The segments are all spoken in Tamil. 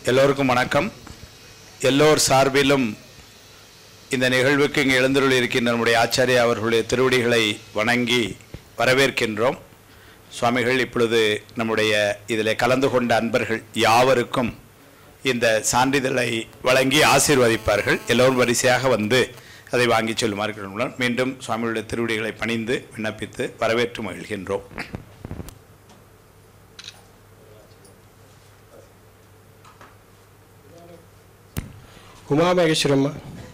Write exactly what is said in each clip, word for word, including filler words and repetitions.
எல்லோருக்கும் வணக்கம். எல்லோர் சார்பிலும் இந்த நிகழ்வுக்கு இங்கு எழுந்தருளி இருக்கின்ற நம்முடைய ஆச்சாரிய அவர்களுடைய திருவடிகளை வணங்கி வரவேற்கின்றோம். சுவாமிகள் இப்பொழுது நம்முடைய இதில் கலந்து கொண்ட அன்பர்கள் யாவருக்கும் இந்த சான்றிதழை வழங்கி ஆசீர்வதிப்பார்கள். எல்லோரும் வரிசையாக வந்து அதை வாங்கி செல்லுமாறு மீண்டும் சுவாமிகளுடைய திருவடிகளை பணிந்து விண்ணப்பித்து வரவேற்று மகிழ்கின்றோம். உமாமகேஸ்வரம்மா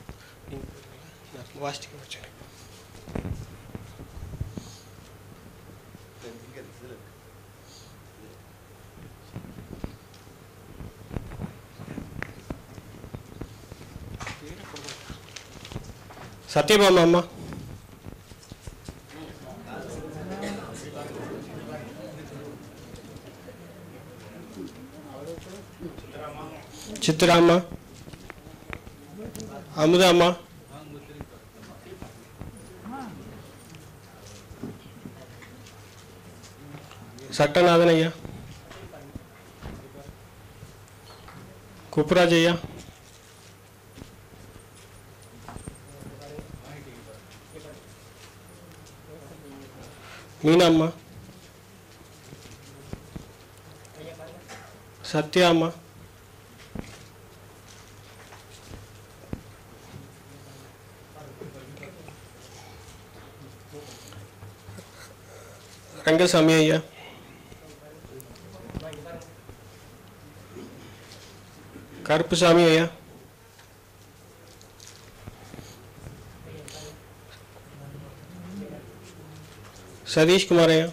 சத்யபாமா அம்மா, சித்ராம்மா, அமுதாம்மா, சட்டநாதன் ஐயா, குப்புராஜ் ஐயா, மீனாம்மா, சத்யா அம்மா, ரங்கசாமி ஐயா, கருப்புசாமி ஐயா, சதீஷ்குமார் ஐயா,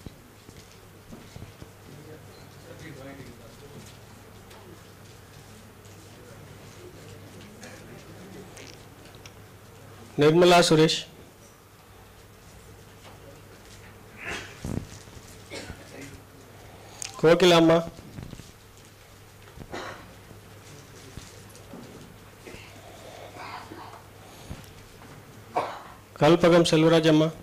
நிர்மலா சுரேஷ், கோகிலாம்மா, கல்பகம் செல்வராஜ் அம்மா,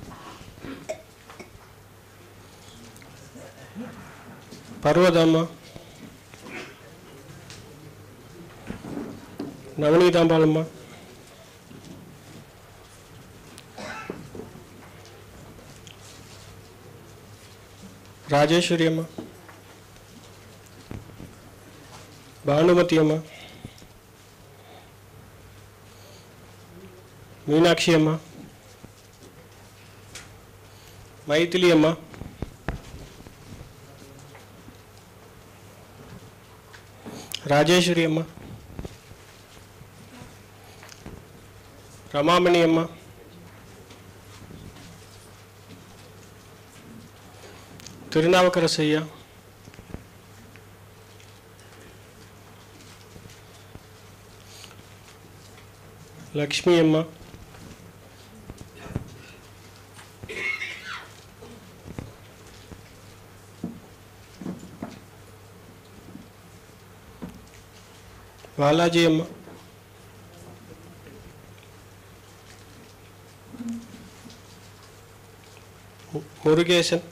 பர்வதம்மா, நவநீதாம்பாள் அம்மா, ராஜேஸ்வரி அம்மா, பானுமதி அம்மா, மீனாட்சி அம்மா, மைத்திலி அம்மா, ராஜேஸ்வரி அம்மா, ரமாமணி அம்மா, திருநாவுக்கரசு ஐயா, லக்ஷ்மி அம்மா, பாலாஜி அம்மா, முருகேசன்,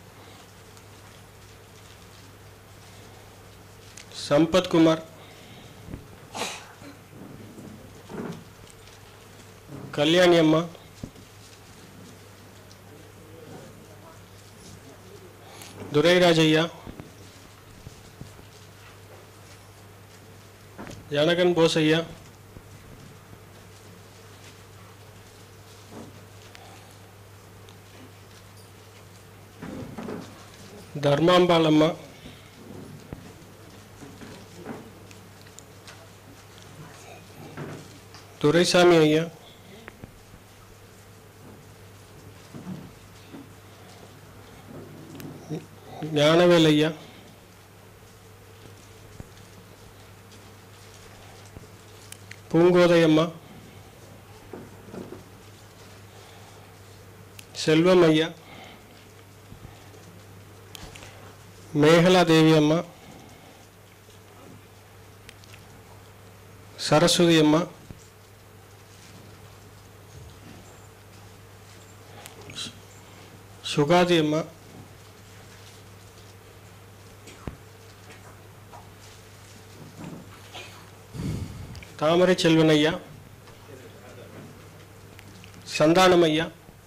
சம்பத்குமார், கல்யாணி அம்மா, துரைராஜ் ஐயா, ஜனகன் போஸ் ஐயா, தர்மாம்பாள் அம்மா, துரைசாமி ஐயா, ஞானவேல் ஐயா, பூங்கோதை அம்மா, செல்வம் ஐயா, மேகலா தேவி அம்மா, சரஸ்வதி அம்மா, சுகாதி அம்மா, தாமரை செல்வன் ஐயா, சந்தானம் ஐயா,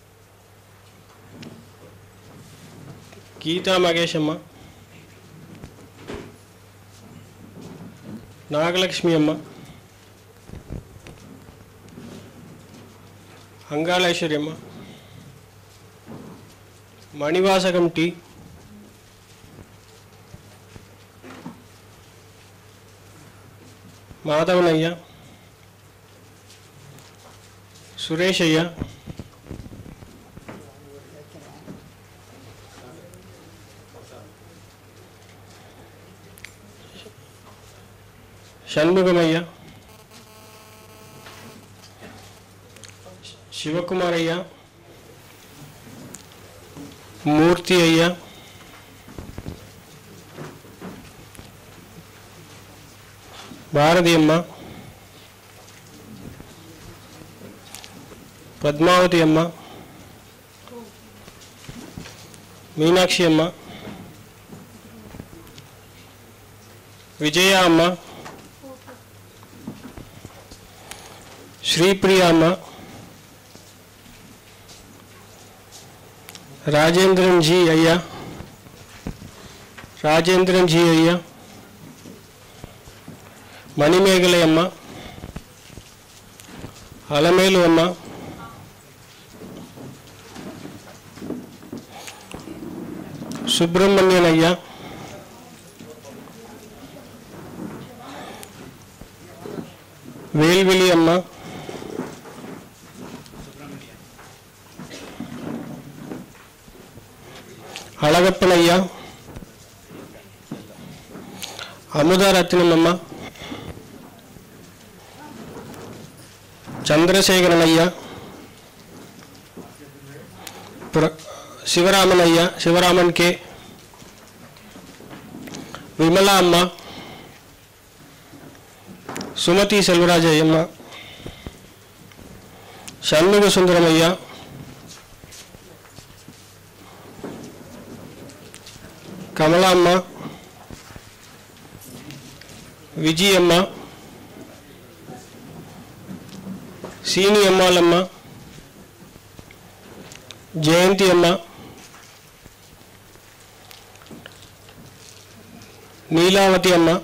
கீதா மகேஷ் அம்மா, நாகலட்சுமி அம்மா, அங்காளேஸ்வரி அம்மா, மணிவாசகம் டி, மாதவன் ஐயா, சுரேஷ் ஐயா, சண்முகம் ஐயா, சிவகுமார் ஐயா, மூர்த்தி ஐயா, பாரதி அம்மா, பத்மாவதி அம்மா, மீனாட்சி அம்மா, விஜயா அம்மா, ஸ்ரீபிரியா அம்மா, राजेंद्रन जी अय्या, राजेंद्रन जी अय्या, मणिमेगले अम्मा, अलमेलु अम्मा, सुब्रमण्यन अय्या, वेलविली अम्मा, अलगप्पन अय्या, अमुदा रत्नम अम्मा, चंद्रशेखरन अय्या, शिवरामन अय्या, शिवरामन के, विमला अम्मा, सुमति सेल्वराज अय्यम्मा, षण्मुग सुंदरम अय्या, कमला अम्मा, विजय अम्मा, सीनी अम्मालम्मा, जयंती amma, Neelavathi amma,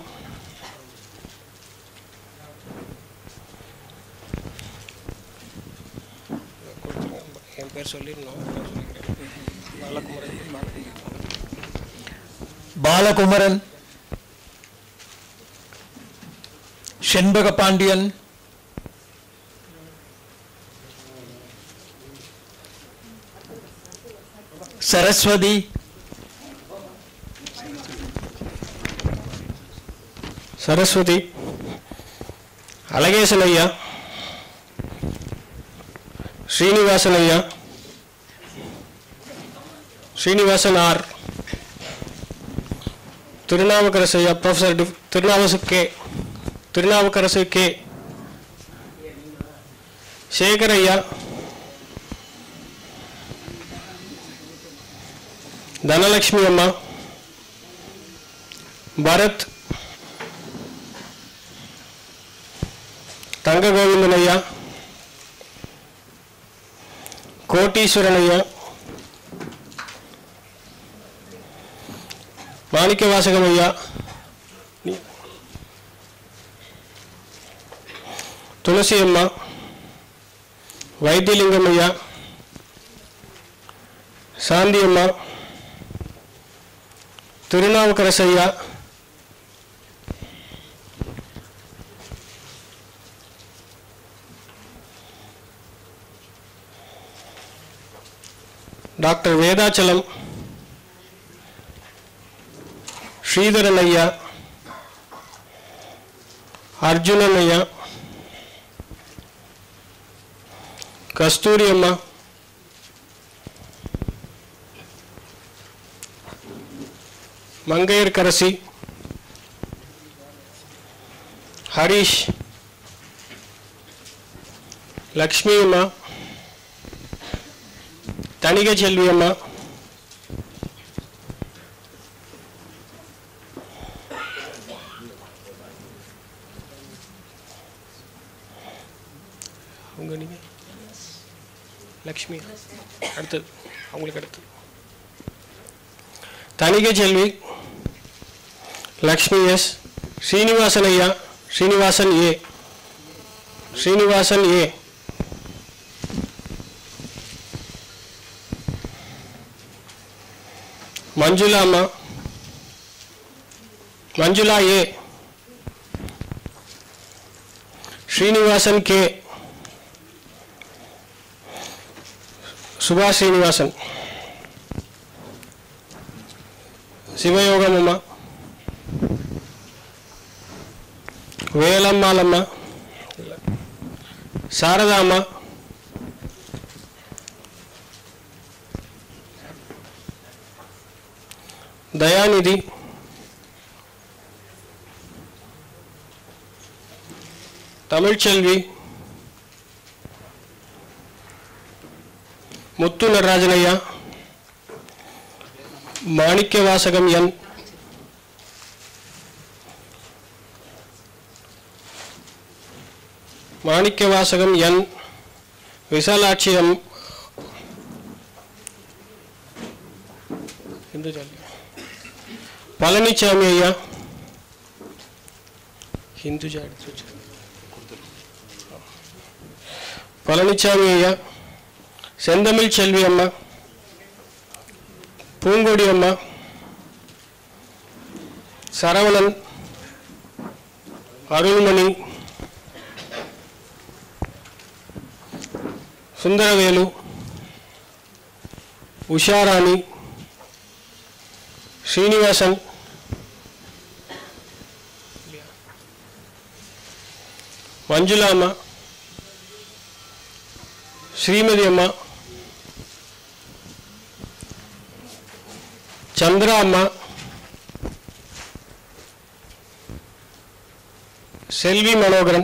Balakumaran, Shenbaga Pandian, Saraswathi, Saraswathi, Alagesan ayya, Srinivasan ayya, Srinivasan R, Thirunavukkarasu ayya, professor Thirunavukkarasu K, Thirunavukkarasu के, शेखर अय्या, धनलक्ष्मी अम्मा, भरत, तंग गोविंदन अय्या, कोटीश्वरन अय्या, माणिक्यवासकम अय्या, तुलसी अम्मा, वैद्यलिंगम अय्या, शांति अम्मा, तिरुनावुकरसु अय्या, डॉक्टर वेदाचलम, श्रीधरन अय्या, अर्जुनन अय्या, कस्तूरी अम्मा, मंगैर करसी, हरीश, लक्ष्मी अम्मा, तनिगे चेल्वी अम्मा, உங்கள் நீங்கள் லக்ஷ்மி அடுத்தது அவங்களுக்கு அடுத்தது தணிகை செல்வி லக்ஷ்மி எஸ் ஸ்ரீனிவாசன் ஐயா ஸ்ரீனிவாசன் ஏ ஸ்ரீனிவாசன் ஏ மஞ்சுளா அம்மா மஞ்சுளா ஏ ஸ்ரீனிவாசன் கே சுபாஷ் ஸ்ரீனிவாசன் சிவயோகம் அம்மா வேலம்மாளம்மா சாரதாம்மா தயாநிதி தமிழ்ச்செல்வி முத்து நடராஜனையா மாணிக்க வாசகம் என் மாணிக்க வாசகம் என் விசாலாட்சி எம் பழனிசாமி ஐயா ஹிந்துஜா பழனிசாமி ஐயா செந்தமிழ் செல்வி அம்மா பூங்கொடி அம்மா சரவணன் அருள்மணி சுந்தரவேலு உஷாராணி ஸ்ரீனிவாசன் மஞ்சுளா அம்மா ஸ்ரீமதி அம்மா சந்திரா அம்மா செல்வி மனோகரன்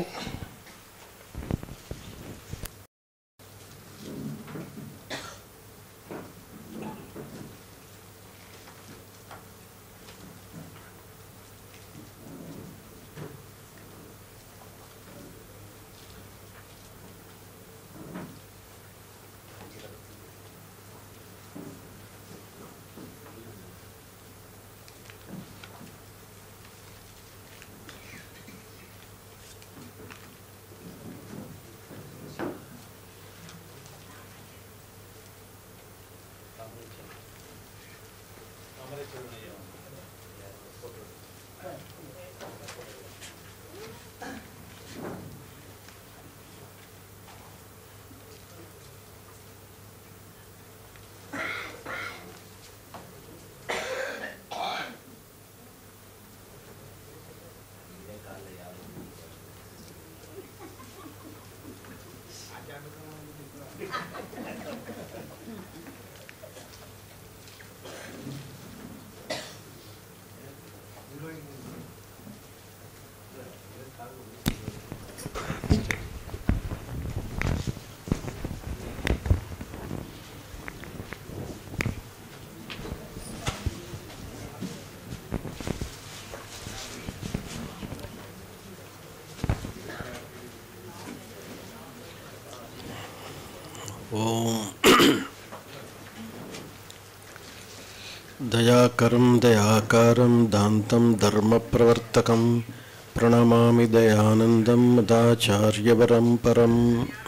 दयाकरं दयाकारं दान्तं धर्मप्रवर्तकं प्रणमामि दयानन्दं मदाचार्यवरं परम्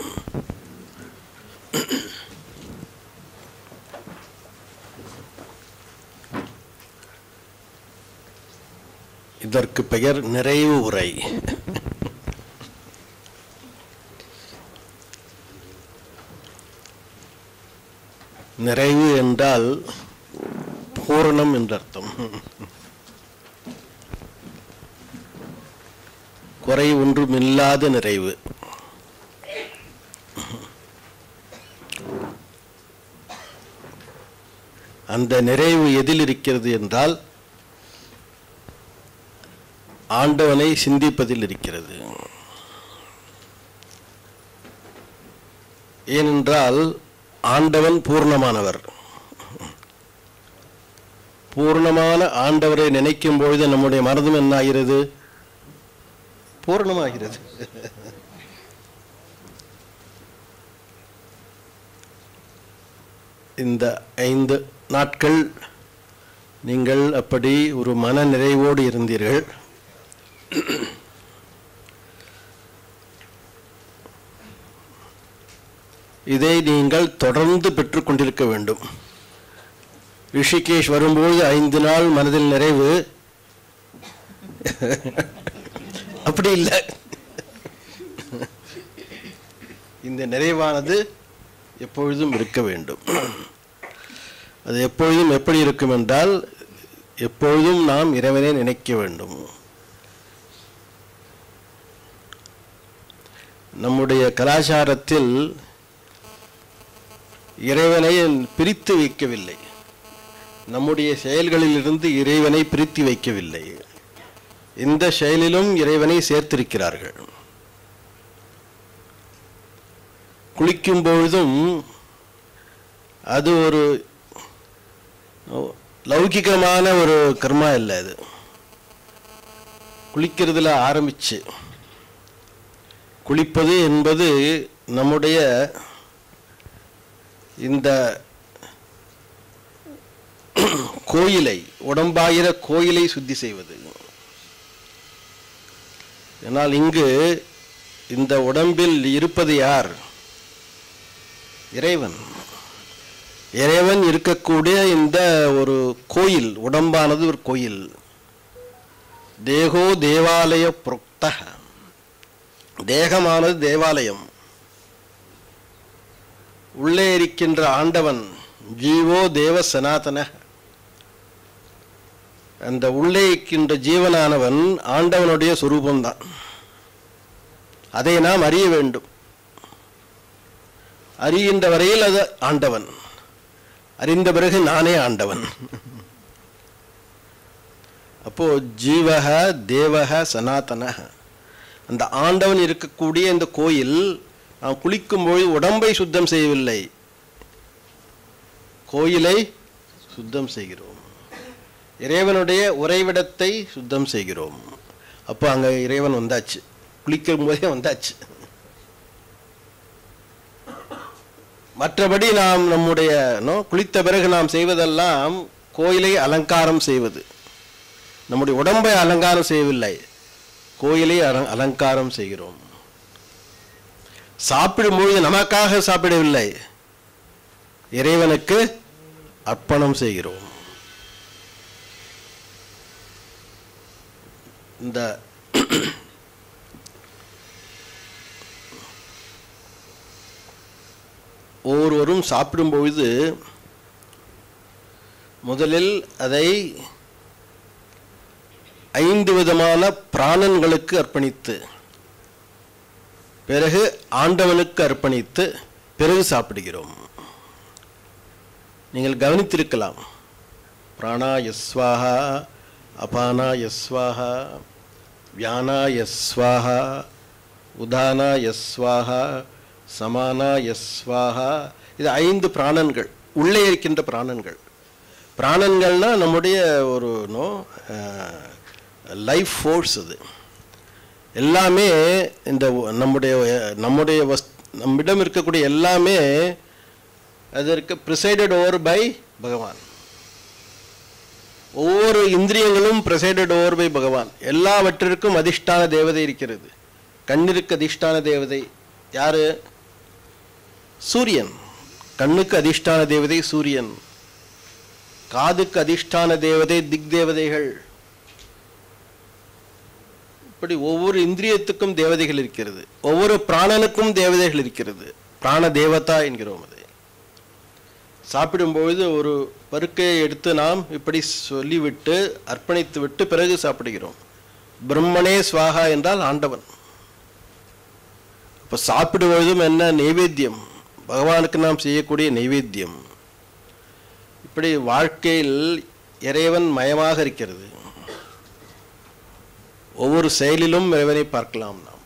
இதற்கு பெயர் நிறைவு உரை. நிறைவு என்றால் பூரணம் என்றர்த்தம். குறை ஒன்றுமில்லாத நிறைவு. அந்த நிறைவு எதில் இருக்கிறது என்றால் ஆண்டவனை சிந்திப்பதில் இருக்கிறது. ஏனென்றால் ஆண்டவன் பூர்ணமானவர். பூர்ணமான ஆண்டவரை நினைக்கும் பொழுது நம்முடைய மனதும் என்ன ஆகிறது? பூர்ணமாகிறது. இந்த ஐந்து நாட்கள் நீங்கள் அப்படி ஒரு மன நிறைவோடு இருந்தீர்கள். இதை நீங்கள் தொடர்ந்து பெற்றுக்கொண்டிருக்க வேண்டும். ரிஷிகேஷ் வரும்போது ஐந்து நாள் மனதில் நிறைவு, அப்படி இல்லை. இந்த நிறைவானது எப்பொழுதும் இருக்க வேண்டும். அது எப்பொழுதும் எப்படி இருக்கும் என்றால், எப்பொழுதும் நாம் இறைவனை நினைக்க வேண்டும். நம்முடைய கலாச்சாரத்தில் இறைவனை பிரித்து வைக்கவில்லை, நம்முடைய செயல்களிலிருந்து இறைவனை பிரித்து வைக்கவில்லை. இந்த செயலிலும் இறைவனை சேர்த்திருக்கிறார்கள். குளிக்கும் பொழுதும் அது ஒரு லௌகிகமான ஒரு கர்மா இல்லை. அது குளிக்கிறதுல ஆரம்பிச்சு குளிப்பது என்பது நம்முடைய இந்த கோயிலை, உடம்பாகிற கோயிலை சுத்தி செய்வது. ஆனால் இங்கு இந்த உடம்பில் இருப்பது யார்? இறைவன். இறைவன் இருக்கக்கூடிய இந்த ஒரு கோயில், உடம்பானது ஒரு கோயில். தேகோ தேவாலய புரோக்த, தேகமானது தேவாலயம். உள்ளே இருக்கின்ற ஆண்டவன் ஜீவோ தேவ சனாதன, அந்த உள்ளே இருக்கின்ற ஜீவனானவன் ஆண்டவனுடைய சொரூபம்தான். அதை நாம் அறிய வேண்டும். அறிகின்ற வரையில் அது ஆண்டவன், அறிந்த பிறகு நானே ஆண்டவன். அப்போ ஜீவக தேவக சனாதன, அந்த ஆண்டவன் இருக்கக்கூடிய இந்த கோயில், நாம் குளிக்கும்போது உடம்பை சுத்தம் செய்யவில்லை, கோயிலை சுத்தம் செய்கிறோம். இறைவனுடைய உறைவிடத்தை சுத்தம் செய்கிறோம். அப்போ அங்கே இறைவன் வந்தாச்சு, குளிக்கும் போதே வந்தாச்சு. மற்றபடி நாம் நம்முடைய குளித்த பிறகு நாம் செய்வதெல்லாம் கோயிலை அலங்காரம் செய்வது. நம்முடைய உடம்பை அலங்காரம் செய்யவில்லை, கோயிலை அலங்காரம் செய்கிறோம். சாப்பிடும்பொழுது நமக்காக சாப்பிடவில்லை, இறைவனுக்கு அர்ப்பணம் செய்கிறோம். இந்த ஒவ்வொருவரும் சாப்பிடும்பொழுது முதலில் அதை ஐந்து விதமான பிராணன்களுக்கு அர்ப்பணித்து, பிறகு ஆண்டவனுக்கு அர்ப்பணித்து, பிறகு சாப்பிடுகிறோம். நீங்கள் கவனித்திருக்கலாம், பிராணாய ஸ்வாஹா, அபானாய ஸ்வாஹா, வியானாய ஸ்வாஹா, உதானாய ஸ்வாஹா, சமானாய ஸ்வாஹா. இது ஐந்து பிராணன்கள், உள்ளே இருக்கின்ற பிராணன்கள். பிராணன்கள்னா நம்முடைய ஒரு நோ லைஃப் ஃபோர்ஸ். அது எல்லாமே இந்த நம்முடைய நம்முடைய வஸ் நம்மிடம் இருக்கக்கூடிய எல்லாமே அதற்கு ப்ரிசைடட் ஓவர் பை பகவான். ஒவ்வொரு இந்திரியங்களும் ப்ரிசைடட் ஓவர் பை பகவான். எல்லாவற்றிற்கும் அதிஷ்டான தேவதை இருக்கிறது. கண்ணிற்கு அதிஷ்டான தேவதை யாரு? சூரியன். கண்ணுக்கு அதிஷ்டான தேவதை சூரியன். காதுக்கு அதிஷ்டான தேவதை திக் தேவதைகள். இப்படி ஒவ்வொரு இந்திரியத்துக்கும் தேவதைகள் இருக்கிறது, ஒவ்வொரு பிராணனுக்கும் தேவதைகள் இருக்கிறது. பிராண தேவதா என்கிறோம். அதை சாப்பிடும்பொழுது ஒரு பருக்கையை எடுத்து நாம் இப்படி சொல்லிவிட்டு அர்ப்பணித்து விட்டு பிறகு சாப்பிடுகிறோம். பிரம்மனே ஸ்வாகா என்றால் ஆண்டவன். இப்போ சாப்பிடுவதும் என்ன? நைவேத்தியம், பகவானுக்கு நாம் செய்யக்கூடிய நைவேத்தியம். இப்படி வாழ்க்கையில் இறைவன் மயமாக இருக்கிறது. ஒவ்வொரு செயலிலும் இறைவனை பார்க்கலாம் நாம்.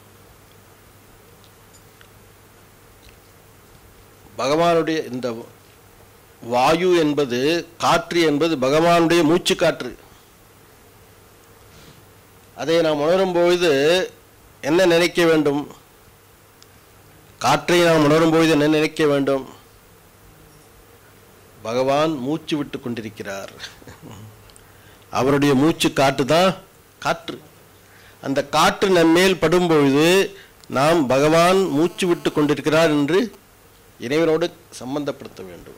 பகவானுடைய இந்த வாயு என்பது, காற்று என்பது பகவானுடைய மூச்சு காற்று. அதை நாம் உணரும் பொழுது என்ன நினைக்க வேண்டும்? காற்றை நாம் உணரும் பொழுது என்ன நினைக்க வேண்டும்? பகவான் மூச்சு விட்டு கொண்டிருக்கிறார். அவருடைய மூச்சு காற்று தான் காற்று. அந்த காற்று நம்மேல் படும்பொழுது நாம் பகவான் மூச்சு விட்டு கொண்டிருக்கிறார் என்று இறைவனோடு சம்பந்தப்படுத்த வேண்டும்.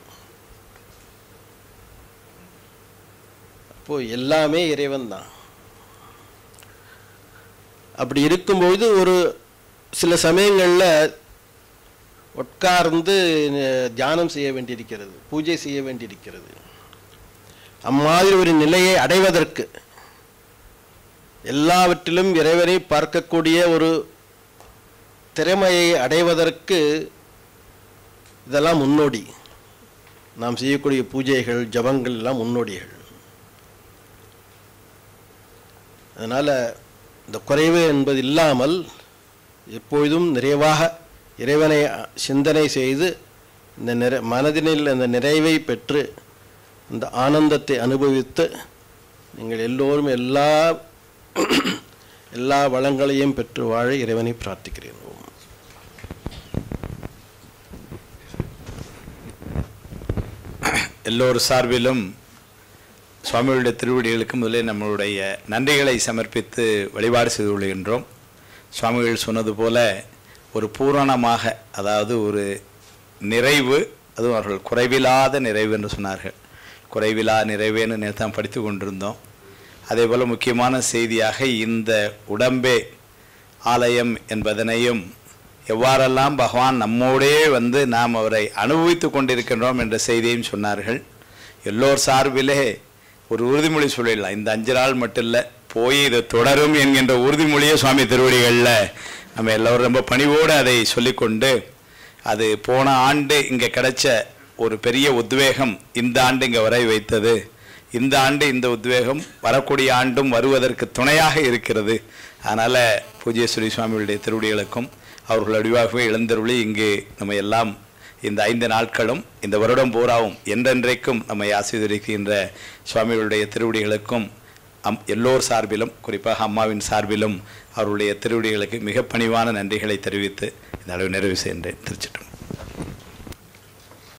அப்போ எல்லாமே இறைவன் தான். அப்படி இருக்கும்பொழுது ஒரு சில சமயங்களில் உட்கார்ந்து தியானம் செய்ய வேண்டியிருக்கிறது, பூஜை செய்ய வேண்டியிருக்கிறது. அம்மாதிரி ஒரு நிலையை அடைவதற்கு, எல்லாவற்றிலும் இறைவனை பார்க்கக்கூடிய ஒரு திறமையை அடைவதற்கு இதெல்லாம் முன்னோடி. நாம் செய்யக்கூடிய பூஜைகள், ஜபங்கள் எல்லாம் முன்னோடிகள். அதனால் இந்த குறைவு என்பது இல்லாமல் எப்பொழுதும் நிறைவாக இறைவனை சிந்தனை செய்து இந்த நிறை மனதினில் அந்த நிறைவை பெற்று இந்த ஆனந்தத்தை அனுபவித்து நீங்கள் எல்லோரும் எல்லா எல்லா வளங்களையும் பெற்று வாழ இறைவனை பிரார்த்திக்கிறேன். எல்லோர் சார்பிலும் சுவாமிகளுடைய திருவடிகளுக்கு முதலில் நம்மளுடைய நன்றிகளை சமர்ப்பித்து வழிபாடு செய்து கொள்கின்றோம். சுவாமிகள் சொன்னது போல ஒரு பூரணமாக, அதாவது ஒரு நிறைவு, அதுவும் அவர்கள் குறைவில்லாத நிறைவு என்று சொன்னார்கள். குறைவிலா நிறைவேன்னு நேற்று தான் படித்து கொண்டிருந்தோம். அதே போல் முக்கியமான செய்தியாக இந்த உடம்பே ஆலயம் என்பதனையும் எவ்வாறெல்லாம் பகவான் நம்மோடே வந்து நாம் அவரை அனுபவித்து கொண்டிருக்கின்றோம் என்ற செய்தியையும் சொன்னார்கள். எல்லோர் சார்பிலே ஒரு உறுதிமொழி சொல்லிடலாம். இந்த அஞ்சு நாள் மட்டும் இல்லை, போய் இது தொடரும் என்கின்ற உறுதிமொழியை சுவாமி திருவடிகளில் நம்ம எல்லோரும் ரொம்ப பணிவோடு அதை சொல்லிக்கொண்டு, அது போன ஆண்டு இங்கே கிடைச்ச ஒரு பெரிய உத்வேகம் இந்த ஆண்டு இங்கே வரை வைத்தது. இந்த ஆண்டு இந்த உத்வேகம் வரக்கூடிய ஆண்டும் வருவதற்கு துணையாக இருக்கிறது. அதனால் பூஜ்யஸ்ரீ சுவாமிகளுடைய திருவடிகளுக்கும் அவர்கள் அடிவாகவே எழுந்தருளி இங்கு நம்ம எல்லாம் இந்த ஐந்து நாட்களும் இந்த வருடம் பூராவும் என்றென்றைக்கும் நம்மை ஆசீர்வதிக்கின்ற சுவாமிகளுடைய திருவடிகளுக்கும் அம் எல்லோர் சார்பிலும், குறிப்பாக அம்மாவின் சார்பிலும் அவருடைய திருவடிகளுக்கு மிக பணிவான நன்றிகளை தெரிவித்து இந்த அளவு நிறைவு செய்கின்றேன். திருச்சிட்டோம்.